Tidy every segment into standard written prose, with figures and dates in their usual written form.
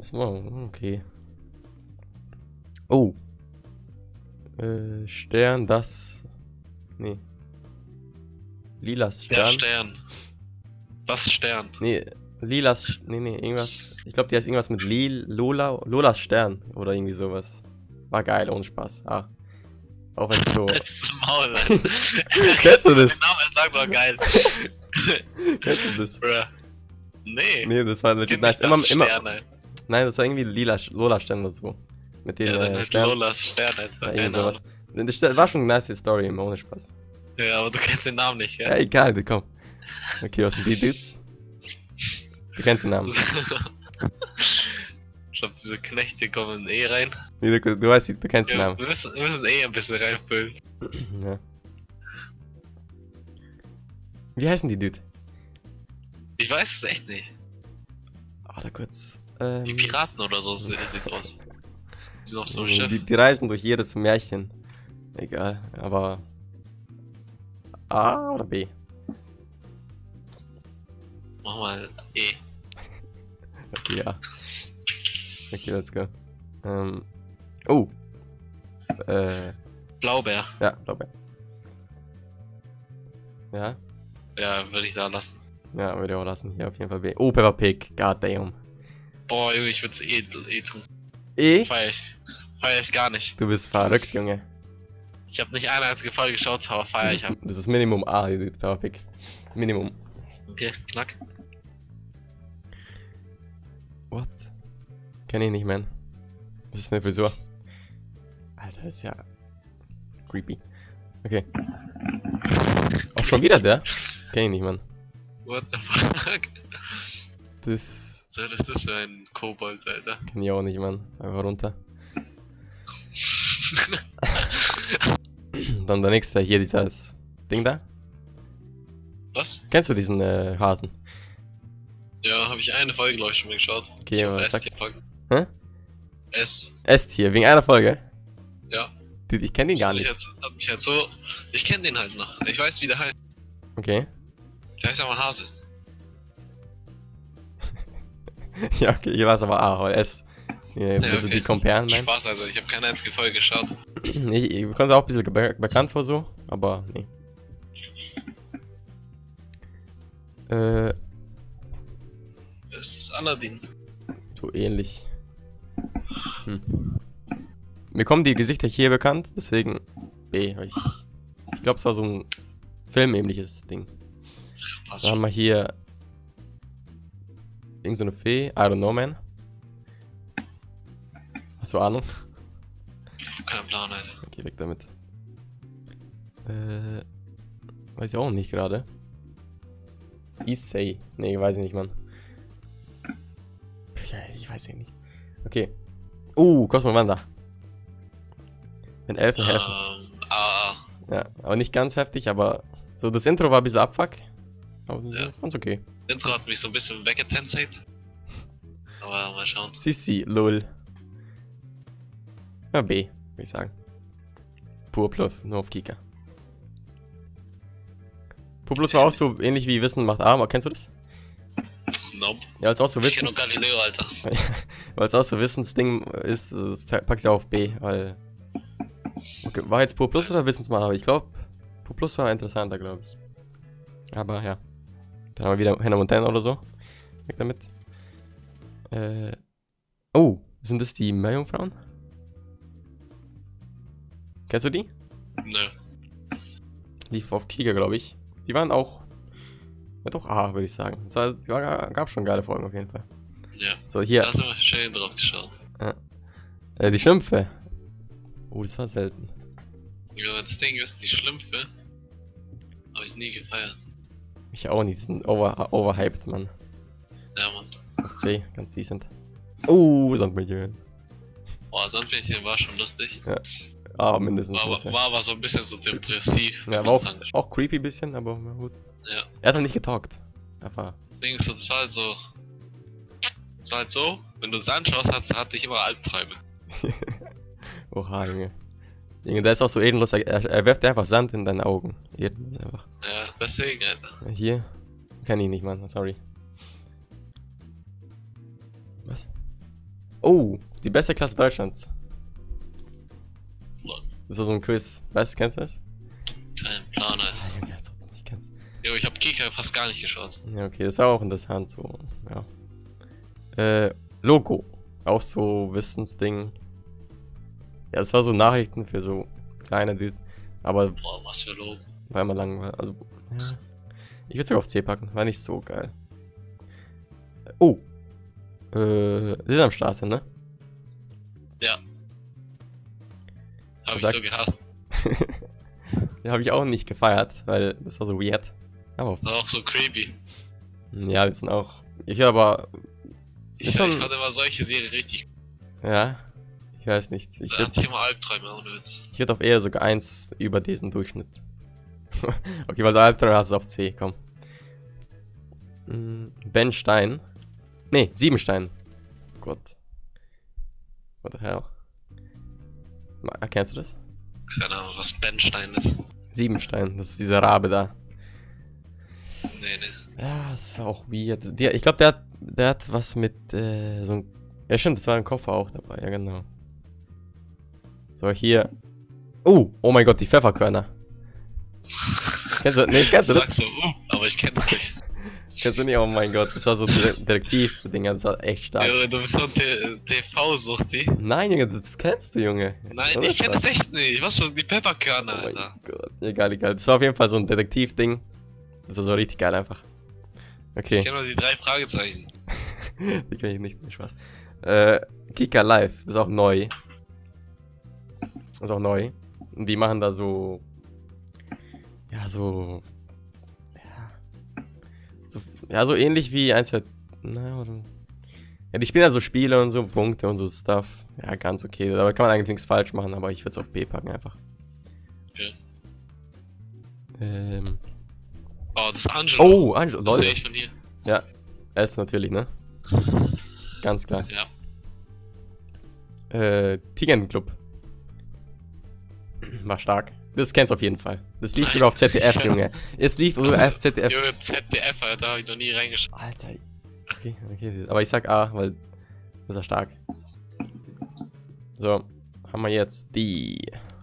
Okay. Oh. Stern, das. Nee. Lilas Der Stern. Stern. Was Stern? Nee, Lilas. Nee, irgendwas. Ich glaube, die heißt irgendwas mit Lolas Stern. Oder irgendwie sowas. War geil, ohne Spaß. Ah. Auch wenn es so. Jetzt zum Maul, Mann. Kennst du das? Der Name sagt doch geil. Kennst du das? Bruh. Nee. Nee, das war legit Kenn nice. nicht das Immer. Stern, ey. Nein, das war irgendwie Lola Stern oder so. Mit den Ja, dann halt Sternen. Lolas Stern, Alter. Ja, irgendwie Keine sowas. Ahnung. Das war schon eine nice Story, immer ohne Spaß. Ja, aber du kennst den Namen nicht, Ja, ja? egal, komm. Okay, was sind die Dudes? Du kennst den Namen. Ich glaube, diese Knechte kommen eh rein. Nee, du weißt, du kennst den Ja, Namen. wir müssen eh ein bisschen reinfüllen. Ja. Wie heißen die Dude? Ich weiß es echt nicht. Warte kurz. Die Piraten oder so sieht aus. Die sind auf so einem Schiff. Die reisen durch jedes Märchen. Egal, aber. A oder B? Mach mal E. Okay, ja. Okay, let's go. Oh. Blaubeer. Ja, glaube ich. Ja. Ja, würde ich da lassen. Ja, würde ich auch lassen. Hier auf jeden Fall B. Oh, Peppa Pig. God damn. Boah, Junge, ich würde es eh tun. E? Feier ich gar nicht. Du bist verrückt, Junge. Ich habe nicht eine einzige Folge geschaut, aber feier ich ab. Das ist Minimum A, die Peppa Pig. Minimum. Okay, knack. What? Kenn ich nicht, man. Was ist für eine Frisur? Alter, das ist ja creepy. Okay. Auch schon wieder der? Kenn ich nicht, man. What the fuck? Das Was ist das für ein Kobold, Alter? kenn ich auch nicht, man. Einfach runter. Dann der nächste, hier dieses Ding da. Was? Kennst du diesen Hasen? Ja, habe ich eine Folge, glaube ich, schon mal geschaut. Okay, Ich hab was S sagst du? gepackt. Hä? S. Esstier, wegen einer Folge. Ja. Dude, ich kenn den gar nicht. Hat mich halt so. Ich kenne den halt noch. Ich weiß, wie der heißt. Okay. Der heißt ja mal Hase. Ja, okay, ich weiß aber A oder S. Ja, das sind okay. die Comparen, nein. Spaß, also ich habe keine einzige Folge geschaut. Ich kommt auch ein bisschen bekannt vor so, aber nee. Ist das Aladdin? So ähnlich. Mir kommen die Gesichter hier bekannt, deswegen B. Ich glaube, es war so ein filmähnliches Ding. Passt Dann haben schon. wir hier irgend so eine Fee. I don't know, man. Hast du Ahnung? Kein Plan, Alter. Okay, weg damit. Weiß ich auch nicht gerade. Issei. Nee, weiß ich nicht, Mann. Ja, ich weiß nicht. Okay. Cosmo Wanda. Wenn Elfen helfen. Ja, aber nicht ganz heftig, aber so das Intro war ein bisschen Abfuck. Aber Ja. ganz okay. Intro hat mich so ein bisschen weggetenseit. Aber mal schauen. Sissi, lol. Ja, B, würde ich sagen. Pur Plus, nur auf Kika. Pur Plus war auch so ähnlich wie Wissen macht A, aber kennst du das? Nope. Ja, als auch so Ich kenne nur Wissens... Galileo, Alter. Weil es auch so Wissensding ist, das packst du auf B, weil... Okay, war jetzt Pur Plus oder Wissensmacht? Aber ich glaube, Pur Plus war interessanter, glaube ich. Aber ja. Dann haben wir wieder Hannah Montana oder so. Weg damit. Sind das die Meerjungfrauen? Kennst du die? Nö. Lief auf Kika, glaube ich. Die waren auch... Ja, doch A, würde ich sagen. Gab schon geile Folgen auf jeden Fall. Ja. So, hier. Da sind wir schön drauf geschaut. Die Schlümpfe. Das war selten. Ja, das Ding ist, die Schlümpfe habe ich nie gefeiert. Ich auch nicht. Die sind overhyped, Mann. Ja, Mann. Auf C, ganz decent. Sandmännchen. Boah, Sandmännchen war schon lustig. Mindestens. War aber so ein bisschen so depressiv. Ja, war auch creepy bisschen, aber na gut. Ja. Er hat halt nicht getalkt. Einfach. Das Ding ist, das war halt so. Das war halt so, wenn du es anschaust, hatte ich immer Albträume. Oha, Junge. Junge, der ist auch so ehrenlos. Er wirft einfach Sand in deine Augen. Ehrenlos einfach. Ja, deswegen, Alter. Hier. Kann ich nicht, Mann. Sorry. Was? Oh, die beste Klasse Deutschlands. Lol. Das ist so ein Quiz. Weißt du, kennst du das? Kein Plan, Alter. Ah, Junge, als ob du nicht kennst. Jo, ich hab Kika fast gar nicht geschaut. Ja, okay, das war auch interessant so. Ja. Logo. Auch so Wissensding. Ja, das war so Nachrichten für so kleine Dude. Aber Boah, was für Logo. war immer langweilig. Also, ja. Ich würde sogar auf C packen. War nicht so geil. Oh. Sesamstraße, ne? Ja. Hab Du ich sagst- so gehasst. Den habe ich auch nicht gefeiert, weil das war so weird. Aber War auch so creepy. ja, das sind auch. Ich aber. Ich, Ist schon- ich fand immer solche Serien richtig. Ja. Ich weiß nicht. Ich Da hatte ich immer würde Albträume, ohne Witz. auf eher sogar 1 über diesen Durchschnitt. Okay, weil der Albtraum hast du auf C, komm. Ben Stein. Nee, Siebenstein. Gott. What the hell? Erkennst du das? Keine Ahnung, was Benstein ist. Siebenstein, das ist dieser Rabe da. Nee, nee. Ja, das ist auch weird. Ich glaube, der hat was mit so ein. Ja, stimmt, das war ein Koffer auch dabei, ja, genau. So, hier. Oh mein Gott, die Pfefferkörner. Kennst du, nee, kennst du Du das? sagst so, aber ich kenn's nicht. Kennst du nicht? Oh mein Gott, das war so ein Detektiv-Ding, das war echt stark. Ja, du bist so ein TV-Suchti. Nein, Junge, das kennst du, Junge. Nein, Ohne ich kenn Spaß. das echt nicht. Was für die Pepperkörner, Oh mein Alter. Gott, egal. Das war auf jeden Fall so ein Detektiv-Ding. Das war so richtig geil einfach. Ich Okay, kenn nur die 3 Fragezeichen. die kann ich nicht, mehr Spaß. Kika Live, das ist auch neu. Das ist auch neu. Und die machen da so. Ja, so. Ja, so ähnlich wie 1, 2. Na, oder. Ja, die spielen halt so Spiele und so Punkte und so Stuff. Ja, ganz okay. Da kann man eigentlich nichts falsch machen, aber ich würde es auf B packen einfach. Okay. Oh, das ist Angelo. Oh, Angelo, Das sehe Leute. ich von hier. Ja, S natürlich, ne? Ganz klar. Ja. Tigerenclub. War stark. Das kennst du auf jeden Fall. Das lief Nein. sogar auf ZDF, Ja. Junge. Es lief sogar auf ZDF. Junge, ZDF, Alter, da hab ich noch nie reingeschaut. Alter. Okay. Aber ich sag A, weil das ist ja stark. So, haben wir jetzt die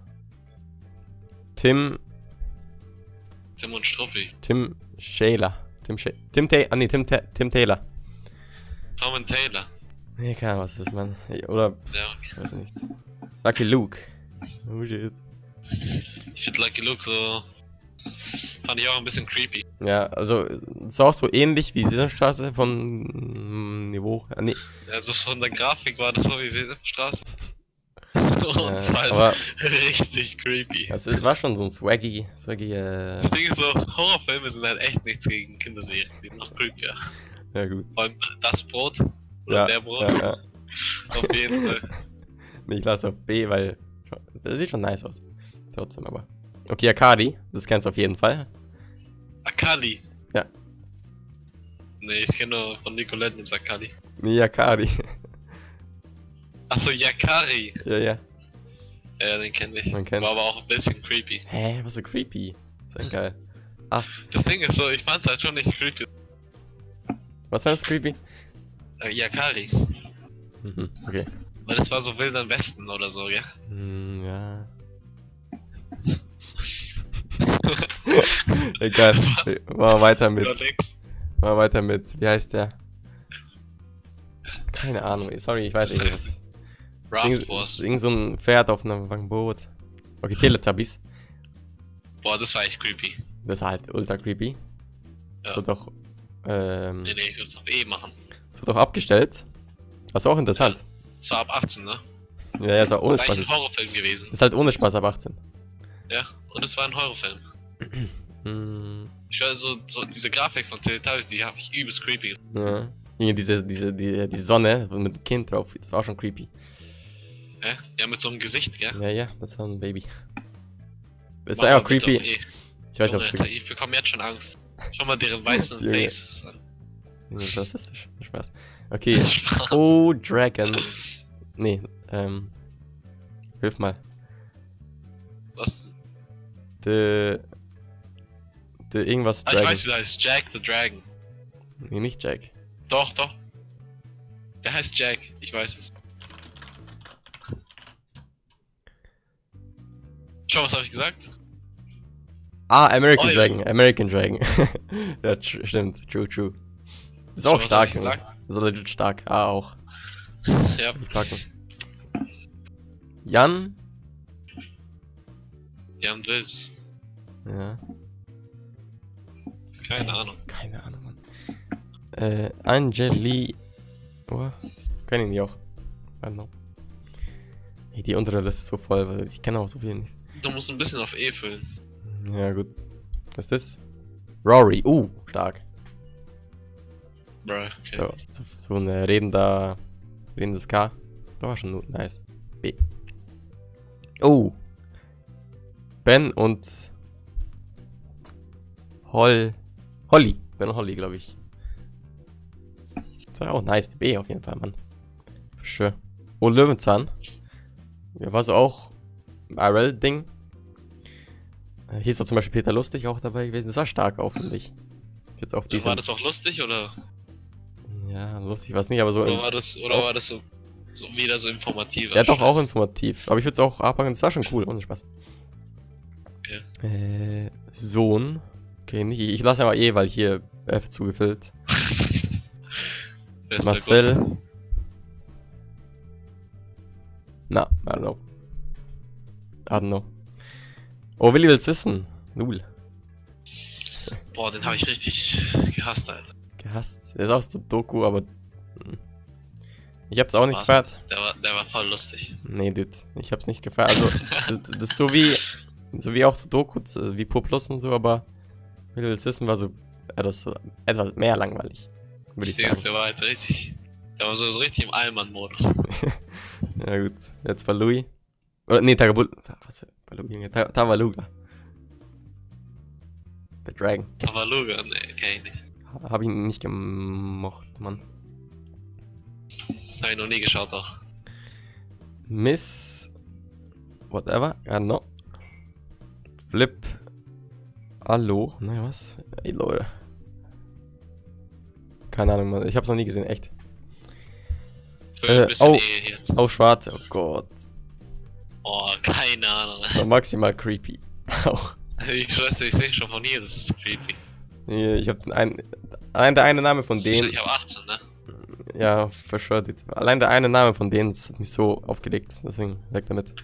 Tim Tim und Struppi. Shaler. Tim Taylor. Tom und Taylor. Nee, keine Ahnung, was das ist, Mann. Oder, Ja, ich weiß nicht. Lucky Luke. Oh shit. ich find Lucky Luke so. Fand ich auch ein bisschen creepy. Ja, also, es ist auch so ähnlich wie Sesamstraße vom Niveau. Nee, Also von der Grafik war das so wie Sesamstraße. Und es war aber richtig creepy. es war schon so ein swaggy, Das Ding ist so, Horrorfilme sind halt echt nichts gegen Kinderserien. Die sind noch creepier. ja gut. Vor allem das Brot. Oder Ja, der Brot. ja. Auf jeden Fall. Nee, ich lasse auf B, weil das sieht schon nice aus. Trotzdem aber. Okay, Akadi, das kennst du auf jeden Fall. Akali. Ja. Nee, ich kenne nur von Nicolette mit Akali. Nee, Akadi. Achso, Yakari. Ja. Ja, den kenne ich. Man kennt's. War aber auch ein bisschen creepy. Hä, was so creepy. Ist ja geil. Ah, Das Ding ist so, ich fand's halt schon nicht creepy. was war das creepy? Yakari. Mhm, okay. Weil das war so wilder Westen oder so, ja? Ja. Egal. Machen wir weiter mit. Allerdings. Machen wir weiter mit. Wie heißt der? Keine Ahnung. Sorry, ich weiß nicht was. Raft Wars. Irgend so ein Pferd auf einem Boot. Okay, Teletubbies. Boah, das war echt creepy. Das ist halt ultra creepy. Ja. Das wird doch. Nee, ich würde es auf E machen. Das wird doch abgestellt. Das ist auch interessant. Das war ab 18, ne? Ja, ist auch ohne Das war Spaß. eigentlich ein Horrorfilm gewesen. Ist halt ohne Spaß ab 18. Ja, und es war ein Horrorfilm. Hm, Ich war so diese Grafik von Teletubbies, die habe ich übelst creepy. ja. Junge, die Sonne mit dem Kind drauf. Das war auch schon creepy. Hä? Ja, mit so einem Gesicht, gell? Ja, das war ein Baby. Das ist Mach einfach mal bitte creepy. auf E. Ich weiß nicht, ob Junge, es ich bekomme jetzt schon Angst. Schau mal deren weißen Junge. Faces an. Das ist rassistisch. Spaß. Okay. Oh, Dragon. Nee, hilf mal. Was? The irgendwas Ah, ich Dragon. weiß, wie der heißt. Jack the Dragon. Nee, nicht Jack. Doch. Der heißt Jack. Ich weiß es. Schau, was habe ich gesagt? Ah, American Eule. Dragon. American Dragon. Ja, stimmt. True. Ist auch Was stark, hab ich Junge. gesagt? Ist legit stark. Ah, auch. Ja, Ich packen. Jan? Jan Wils. Ja. Keine Ahnung. Keine Ahnung, Mann. Angeli. Oh, kenn ihn nicht auch. I don't know. Hey, die untere Liste ist so voll, weil ich kenne auch so viel nicht. Du musst ein bisschen auf E füllen. Ja, gut. Was ist das? Rory. Stark. Bruh, okay. So ein redendes K. Das war schon nice. B. Ben und Holly. Ben und Holly, glaube ich. Das war auch nice. Die B auf jeden Fall, Mann. For sure. Löwenzahn. Ja, war so auch IRL-Ding. Hier ist doch zum Beispiel Peter Lustig auch dabei gewesen. Das war stark auch, finde ich. Jetzt auf War das auch lustig oder? Ja, lustig war es nicht, aber so. Oder war das so wieder so informativ? Ja, doch auch informativ. Aber ich würde es auch abpacken. Das war schon cool, ohne Spaß. Okay. Sohn. Okay, nicht. Ich lasse aber weil hier F zugefüllt. Wer ist Marcel. der Gott? Na, I don't know. Oh, Willi will's wissen. Null. Boah, den habe ich richtig gehasst, Alter. Gehasst. Der ist aus der Doku, aber. Ich hab's auch nicht Was? gefeiert. Der war voll lustig. Nee, dude. Ich hab's nicht gefeiert. Also, das ist so wie auch der Doku, wie Pur Plus und so, aber Willi will's wissen war so etwas mehr langweilig. Würde ich sagen. Der war halt richtig. Der war so richtig im Allmann-Modus. Ja, gut. Jetzt war Louis. Oder, nee, Tavaluga. The Dragon. Tavaluga, nee, kenn ich nicht. Hab ihn nicht gemocht, Mann. Hab ich noch nie geschaut auch. Miss. Whatever. Ja, no. Flip. Hallo. Nein, was? Ey, Leute. Keine Ahnung, Mann. Ich hab's noch nie gesehen, echt. Ein bisschen hier. Oh, schwarz. Oh Gott. Oh, keine Ahnung. Das war maximal creepy. Auch. Ich schwöre, ich sehe schon von hier, das ist creepy. Nee, ich hab der eine Name von denen. Ich hab 18, ne? Ja, verschwört. Allein der eine Name von denen hat mich so aufgeregt. Deswegen weg damit.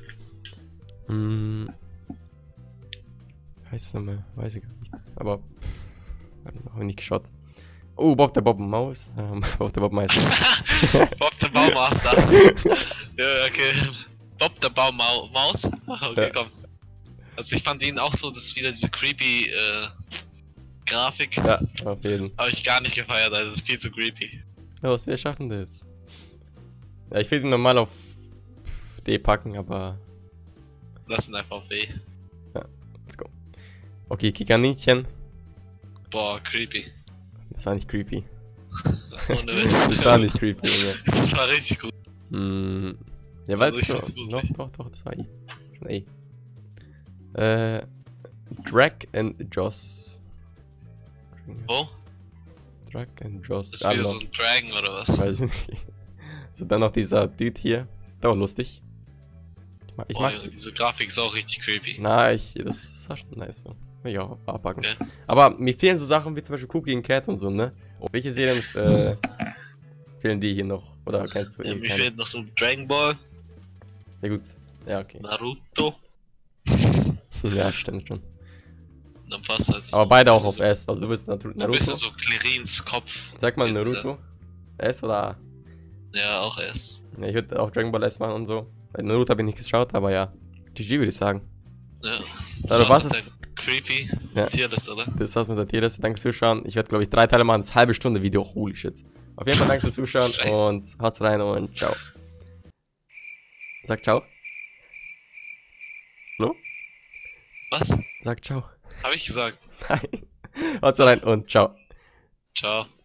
Heißt es nochmal? Weiß ich gar nicht. Aber hab ich nicht geschaut. Oh, Bob der Bob-Maus. Bob der Bob-Meister. Bob der Baumaster. Ja, okay. Bob der Baumaus. Okay, Ja. komm. Also ich fand ihn auch so, das ist wieder diese creepy Grafik. Ja, auf jeden. Habe ich gar nicht gefeiert, also das ist viel zu creepy. Los, wir schaffen das. Ja, ich will ihn normal auf D packen, aber Lass ihn einfach auf W. let's go. Okay, Kikaninchen. Boah, creepy. Das war nicht creepy. Ohne Witz. Das war nicht creepy, Junge. Das war richtig gut. Ja, weil Also es ich so. find's gruselig. Doch, das war I. Schon A. Drag and Joss. Wo? Drag and Joss. Das ist wieder so ein Dragon oder was? Weiß ich nicht. So, dann noch dieser Dude hier. Der war lustig. Ich Boah, mag. Junge, diese Grafik ist auch richtig creepy. Na, das war schon nice. So. Will ich auch abpacken. Okay. Aber mir fehlen so Sachen wie zum Beispiel Cookie and Cat und so, ne? Und welche Serien fehlen die hier noch? Oder kennst du Ja, eh mir keine? fehlt noch so Dragon Ball, Ja gut. Ja, okay. Naruto. Ja, stimmt schon. Und dann passt halt. Aber so beide ein auch auf bisschen S. Also du bist so, ein Naruto. bisschen so Clarins Kopf. Sag mal Ja. Naruto. S oder A? Ja, auch S. Ja, ich würde auch Dragon Ball S machen und so. Bei Naruto habe ich nicht geschaut, aber ja. GG würde ich sagen. Ja. Also, was ist- Creepy? Ja. Tierlist, oder? Das war's mit der Tierliste. Danke fürs Zuschauen. Ich werde, glaube ich, 3 Teile machen. Das ist eine halbe Stunde Video. Holy shit. Auf jeden Fall danke fürs Zuschauen Scheiße. und haut's rein und ciao. Sag ciao. Hallo? Was? Sag ciao. Hab ich gesagt? Nein. Haut's rein und ciao. Ciao.